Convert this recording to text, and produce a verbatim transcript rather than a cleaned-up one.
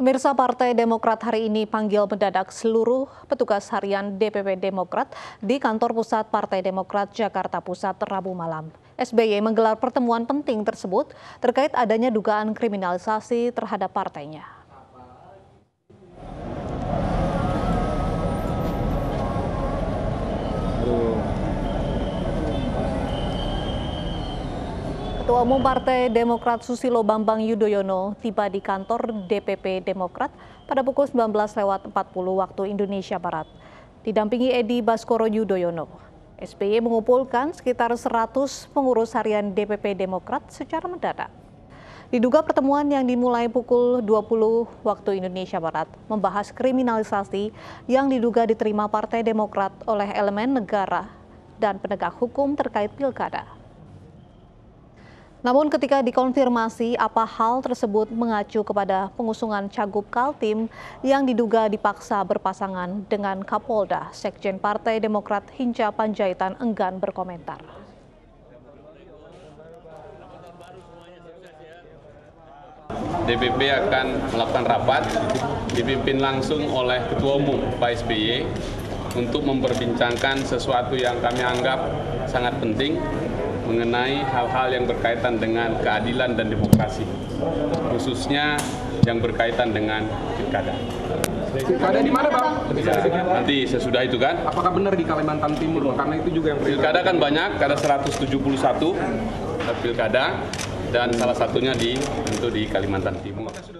Pemirsa, Partai Demokrat hari ini panggil mendadak seluruh petugas harian D P P Demokrat di kantor pusat Partai Demokrat Jakarta Pusat Rabu malam. S B Y menggelar pertemuan penting tersebut terkait adanya dugaan kriminalisasi terhadap partainya. Ketua Umum Partai Demokrat Susilo Bambang Yudhoyono tiba di kantor D P P Demokrat pada pukul sembilan belas lewat empat puluh waktu Indonesia Barat. Didampingi Edi Baskoro Yudhoyono, S B Y mengumpulkan sekitar seratus pengurus harian D P P Demokrat secara mendadak. Diduga pertemuan yang dimulai pukul dua puluh waktu Indonesia Barat membahas kriminalisasi yang diduga diterima Partai Demokrat oleh elemen negara dan penegak hukum terkait pilkada. Namun ketika dikonfirmasi apa hal tersebut mengacu kepada pengusungan Cagup Kaltim yang diduga dipaksa berpasangan dengan Kapolda, Sekjen Partai Demokrat Hinca Panjaitan enggan berkomentar. D P P akan melakukan rapat dipimpin langsung oleh Ketua Umum Pak S B Y untuk memperbincangkan sesuatu yang kami anggap sangat penting mengenai hal-hal yang berkaitan dengan keadilan dan demokrasi, khususnya yang berkaitan dengan pilkada. Pilkada di mana, Bang? Ya, nanti sesudah itu kan. Apakah benar di Kalimantan Timur? Karena itu juga yang pilkada kan banyak, ada seratus tujuh puluh satu pilkada dan salah satunya di tentu di Kalimantan Timur.